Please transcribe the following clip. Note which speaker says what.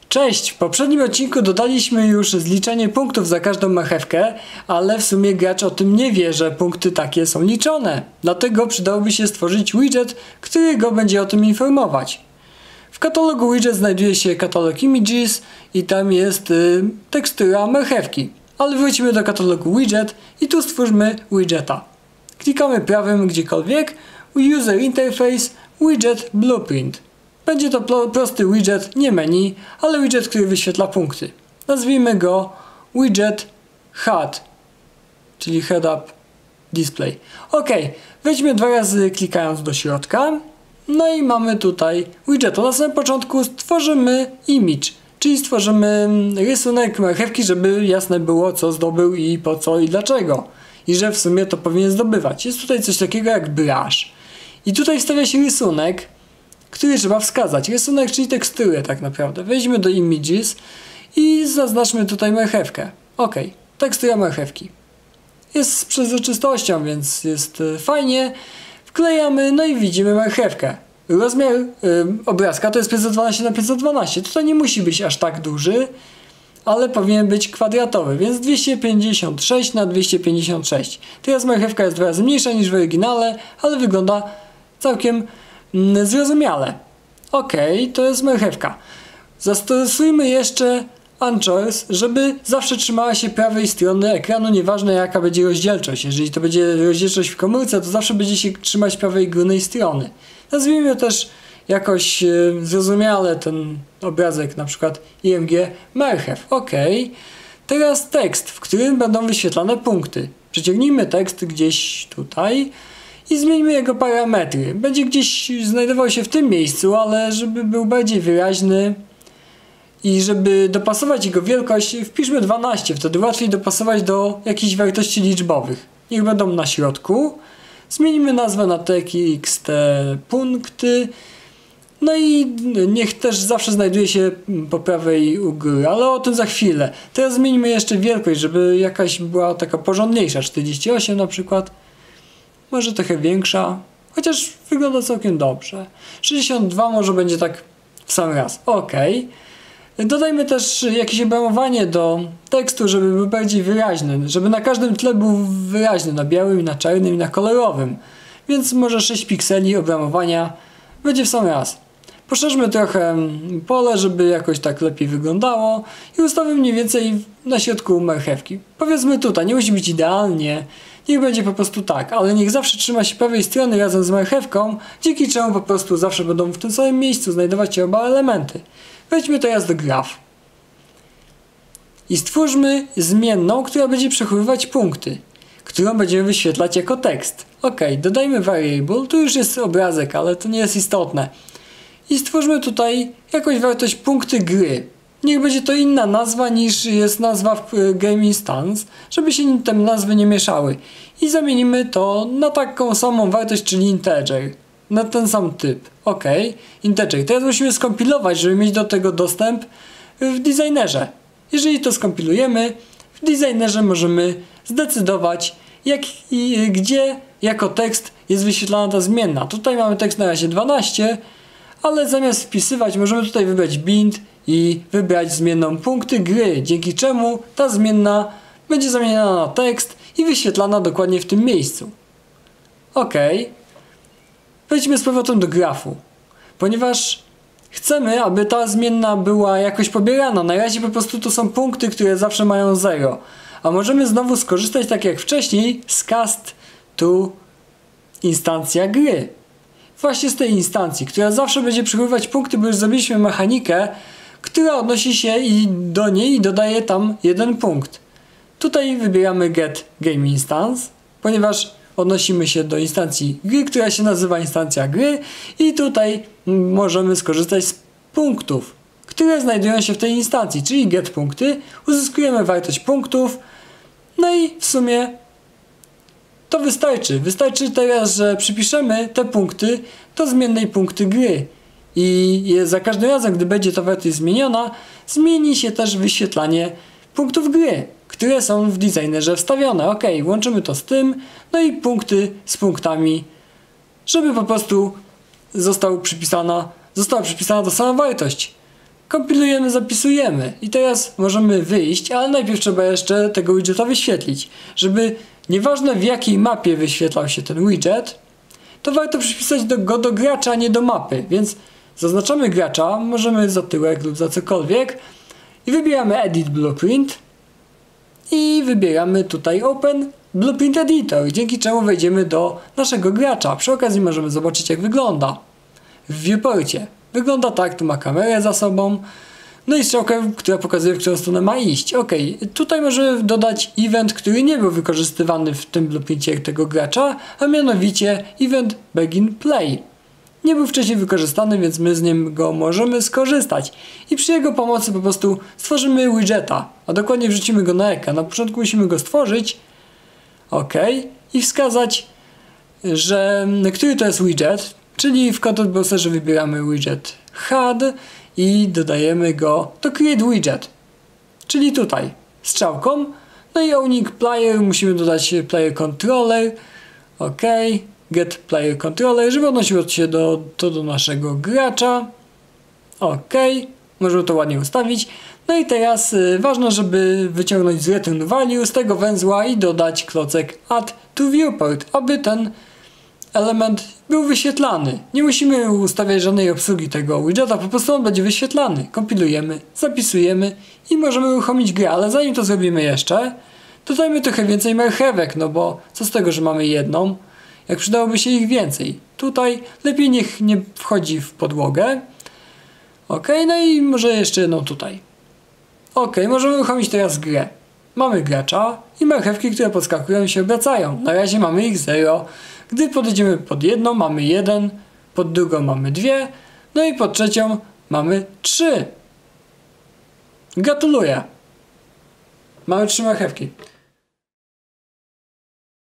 Speaker 1: Cześć! W poprzednim odcinku dodaliśmy już zliczenie punktów za każdą marchewkę, ale w sumie gracz o tym nie wie, że punkty takie są liczone. Dlatego przydałoby się stworzyć widget, który go będzie o tym informować. W katalogu widget znajduje się katalog images i tam jest tekstura marchewki. Ale wrócimy do katalogu widget i tu stwórzmy widgeta. Klikamy prawym gdziekolwiek, User Interface, Widget Blueprint. Będzie to prosty widget, nie menu, ale widget, który wyświetla punkty. Nazwijmy go widget HUD, czyli Head Up Display. Ok, wejdźmy 2 razy klikając do środka. No i mamy tutaj widgeta. Na samym początku stworzymy image, czyli stworzymy rysunek marchewki, żeby jasne było, co zdobył i po co i dlaczego. I że w sumie to powinien zdobywać. Jest tutaj coś takiego jak brush. I tutaj wstawia się rysunek, który trzeba wskazać. Rysunek, czyli teksturę tak naprawdę. Wejdźmy do images i zaznaczmy tutaj marchewkę. Ok, tekstura marchewki. Jest z przezroczystością, więc jest fajnie. Wklejamy, no i widzimy marchewkę. Rozmiar obrazka to jest 512 na 512. Tutaj nie musi być aż tak duży, ale powinien być kwadratowy, więc 256 na 256. Teraz marchewka jest 2 razy mniejsza niż w oryginale, ale wygląda całkiem zrozumiale. Ok, to jest marchewka. Zastosujmy jeszcze anchors, żeby zawsze trzymała się prawej strony ekranu, nieważne jaka będzie rozdzielczość. Jeżeli to będzie rozdzielczość w komórce, to zawsze będzie się trzymać prawej górnej strony. Nazwijmy też jakoś zrozumiale ten obrazek, na przykład img marchew. Ok. Teraz tekst, w którym będą wyświetlane punkty. Przeciągnijmy tekst gdzieś tutaj i zmieńmy jego parametry. Będzie gdzieś znajdował się w tym miejscu, ale żeby był bardziej wyraźny i żeby dopasować jego wielkość, wpiszmy 12. Wtedy łatwiej dopasować do jakichś wartości liczbowych. Niech będą na środku. Zmienimy nazwę na txt punkty. No i niech też zawsze znajduje się po prawej u góry, ale o tym za chwilę. Teraz zmieńmy jeszcze wielkość, żeby jakaś była taka porządniejsza. 48 na przykład. Może trochę większa, chociaż wygląda całkiem dobrze. 62 może będzie tak w sam raz. Ok. Dodajmy też jakieś obramowanie do tekstu, żeby był bardziej wyraźny. Żeby na każdym tle był wyraźny. Na białym, na czarnym i na kolorowym. Więc może 6 pikseli obramowania będzie w sam raz. Poszerzmy trochę pole, żeby jakoś tak lepiej wyglądało i ustawmy mniej więcej na środku marchewki. Powiedzmy tutaj, nie musi być idealnie, niech będzie po prostu tak, ale niech zawsze trzyma się prawej strony razem z marchewką, dzięki czemu po prostu zawsze będą w tym samym miejscu znajdować się oba elementy. Wejdźmy teraz do graph i stwórzmy zmienną, która będzie przechowywać punkty, którą będziemy wyświetlać jako tekst. Ok, dodajmy variable, tu już jest obrazek, ale to nie jest istotne. I stwórzmy tutaj jakąś wartość punkty gry. Niech będzie to inna nazwa niż jest nazwa w Game Instance, żeby się te nazwy nie mieszały. I zamienimy to na taką samą wartość, czyli integer. Na ten sam typ. Ok, integer. Teraz musimy skompilować, żeby mieć do tego dostęp w designerze. Jeżeli to skompilujemy, w designerze możemy zdecydować jak i gdzie jako tekst jest wyświetlana ta zmienna. Tutaj mamy tekst na razie 12, ale zamiast wpisywać możemy tutaj wybrać bind i wybrać zmienną punkty gry, dzięki czemu ta zmienna będzie zamieniona na tekst i wyświetlana dokładnie w tym miejscu. Ok. Wejdźmy z powrotem do grafu. Ponieważ chcemy, aby ta zmienna była jakoś pobierana, na razie po prostu to są punkty, które zawsze mają 0. A możemy znowu skorzystać tak jak wcześniej z cast to instancja gry. Właśnie z tej instancji, która zawsze będzie przychowywać punkty, bo już zrobiliśmy mechanikę, która odnosi się do niej i dodaje tam 1 punkt. Tutaj wybieramy get game instance, ponieważ odnosimy się do instancji gry, która się nazywa instancja gry i tutaj możemy skorzystać z punktów, które znajdują się w tej instancji, czyli get punkty, uzyskujemy wartość punktów, no i w sumie to wystarczy. Wystarczy teraz, że przypiszemy te punkty do zmiennej punkty gry. I za każdym razem, gdy będzie ta wartość zmieniona, zmieni się też wyświetlanie punktów gry, które są w designerze wstawione. Ok, łączymy to z tym, no i punkty z punktami, żeby po prostu została przypisana ta sama wartość. Kompilujemy, zapisujemy i teraz możemy wyjść, ale najpierw trzeba jeszcze tego widgeta wyświetlić. Żeby nieważne w jakiej mapie wyświetlał się ten widget, to warto przypisać go do gracza, a nie do mapy, więc zaznaczamy gracza, możemy za tyłek lub za cokolwiek i wybieramy Edit Blueprint i wybieramy tutaj Open Blueprint Editor, dzięki czemu wejdziemy do naszego gracza. Przy okazji możemy zobaczyć, jak wygląda w viewporcie. Wygląda tak, tu ma kamerę za sobą, no i strzałkę, która pokazuje, w którą stronę ma iść. Ok, tutaj możemy dodać event, który nie był wykorzystywany w tym blueprincie tego gracza, a mianowicie event begin play. Nie był wcześniej wykorzystany, więc my z niego możemy skorzystać. I przy jego pomocy po prostu stworzymy widgeta, a dokładnie wrzucimy go na ekran. Na początku musimy go stworzyć, ok, i wskazać, że który to jest widget, czyli w Content Browserze wybieramy widget HUD i dodajemy go do Create Widget, czyli tutaj strzałką. No i Owning Player musimy dodać Player Controller, ok, Get Player Controller, żeby odnosiło się do naszego gracza, ok, możemy to ładnie ustawić. No i teraz ważne, żeby wyciągnąć z Return Value z tego węzła i dodać klocek Add to Viewport, aby ten element był wyświetlany. Nie musimy ustawiać żadnej obsługi tego widgeta, po prostu on będzie wyświetlany. Kompilujemy, zapisujemy i możemy uruchomić grę, ale zanim to zrobimy jeszcze, dodajmy trochę więcej marchewek, no bo co z tego, że mamy jedną, jak przydałoby się ich więcej. Tutaj lepiej niech nie wchodzi w podłogę. Ok, no i może jeszcze jedną tutaj. Ok, możemy uruchomić teraz grę. Mamy gracza i marchewki, które podskakują i się obracają. Na razie mamy ich 0. Gdy podejdziemy pod jedną, mamy 1, pod drugą mamy 2, no i pod trzecią mamy 3. Gratuluję. Mamy 3 marchewki.